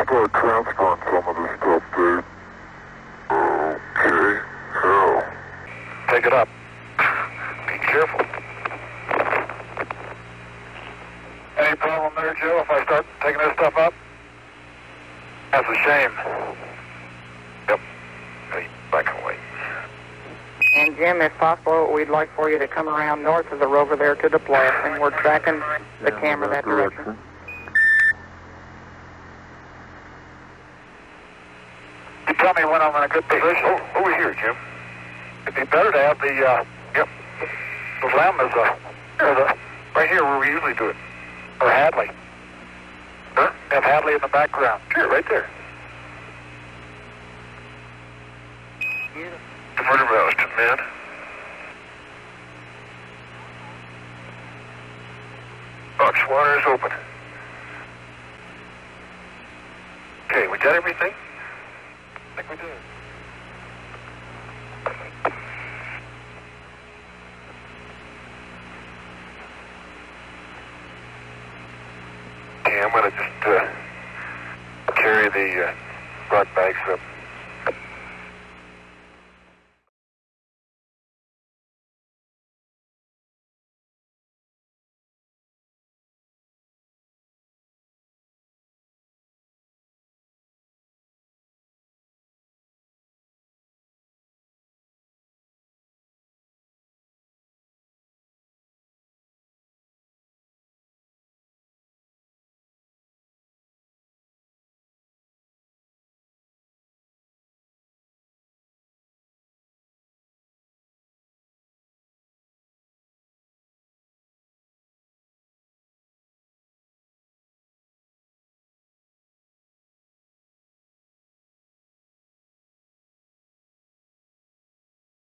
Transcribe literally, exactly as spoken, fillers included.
start transferring some of this stuff, dude. Okay, hell. Take it up. Be careful. Any problem there, Joe, if I start taking this stuff up? That's a shame. Yep. Hey, back away. And Jim, if possible, we'd like for you to come around north of the rover there to the place, and we're tracking the Yeah, camera that direction. direction. You tell me when I'm in a good position. Oh, over here, Jim. It'd be better to have the, uh, yep, the lamb is, uh, here, the, right here where we usually do it. Or Hadley. Huh? Have Hadley in the background. Sure, right there. Diverter valves to man. Box water is open. Okay, we got everything? I think we did. Okay, I'm gonna just uh, carry the uh, broad bags up.